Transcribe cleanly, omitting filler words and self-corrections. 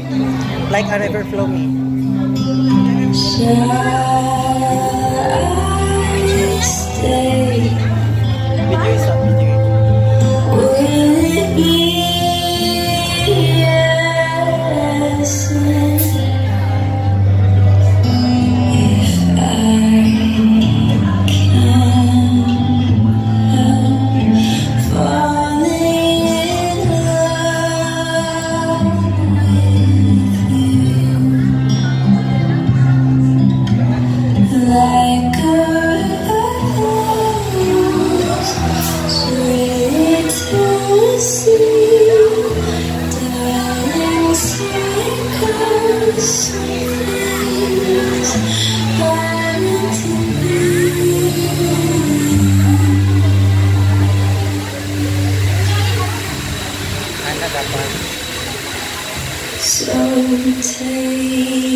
Like a river flowing. Shall I stay? Video is up, video. Will it be yes if I can help falling in love with you? Like a rose straight to the sea, darling, cycles are meant to be. Ano dapat? So take